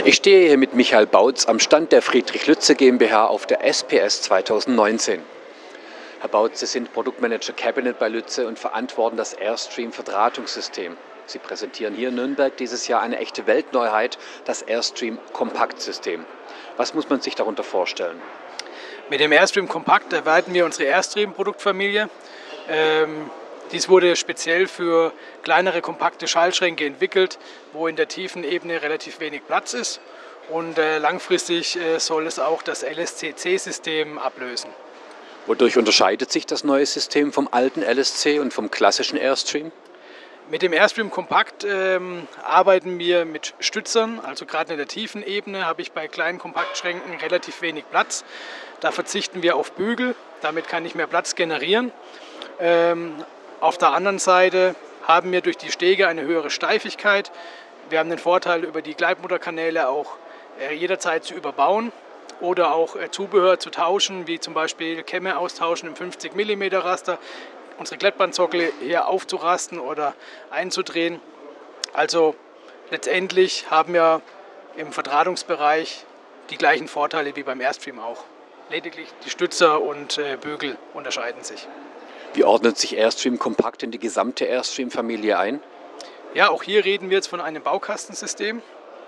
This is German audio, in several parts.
Ich stehe hier mit Michael Bautz am Stand der Friedrich Lütze GmbH auf der SPS 2019. Herr Bautz, Sie sind Produktmanager Cabinet bei Lütze und verantworten das Airstream-Verdrahtungssystem. Sie präsentieren hier in Nürnberg dieses Jahr eine echte Weltneuheit, das Airstream-Kompaktsystem. Was muss man sich darunter vorstellen? Mit dem Airstream Kompakt erweitern wir unsere Airstream-Produktfamilie. Dies wurde speziell für kleinere, kompakte Schaltschränke entwickelt, wo in der tiefen Ebene relativ wenig Platz ist. Und langfristig soll es auch das LSCC-System ablösen. Wodurch unterscheidet sich das neue System vom alten LSC und vom klassischen Airstream? Mit dem Airstream Kompakt arbeiten wir mit Stützern, also gerade in der tiefen Ebene habe ich bei kleinen Kompaktschränken relativ wenig Platz. Da verzichten wir auf Bügel, damit kann ich mehr Platz generieren. Auf der anderen Seite haben wir durch die Stege eine höhere Steifigkeit. Wir haben den Vorteil, über die Gleitmotorkanäle auch jederzeit zu überbauen oder auch Zubehör zu tauschen, wie zum Beispiel Kämme austauschen im 50 mm Raster, unsere Klettbandsockel hier aufzurasten oder einzudrehen. Also letztendlich haben wir im Verdrahtungsbereich die gleichen Vorteile wie beim Airstream auch. Lediglich die Stützer und Bügel unterscheiden sich. Wie ordnet sich Airstream Kompakt in die gesamte Airstream-Familie ein? Ja, auch hier reden wir jetzt von einem Baukastensystem.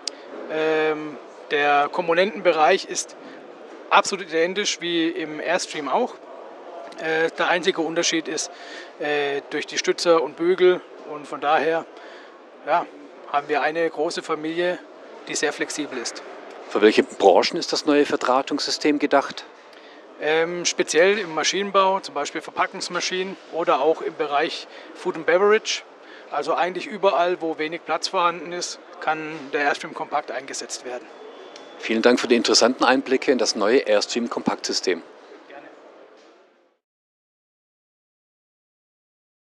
Der Komponentenbereich ist absolut identisch wie im Airstream auch. Der einzige Unterschied ist durch die Stützer und Bügel und von daher haben wir eine große Familie, die sehr flexibel ist. Für welche Branchen ist das neue Verdrahtungssystem gedacht? Speziell im Maschinenbau, zum Beispiel Verpackungsmaschinen oder auch im Bereich Food and Beverage. Also eigentlich überall, wo wenig Platz vorhanden ist, kann der Airstream Kompakt eingesetzt werden. Vielen Dank für die interessanten Einblicke in das neue Airstream Kompaktsystem.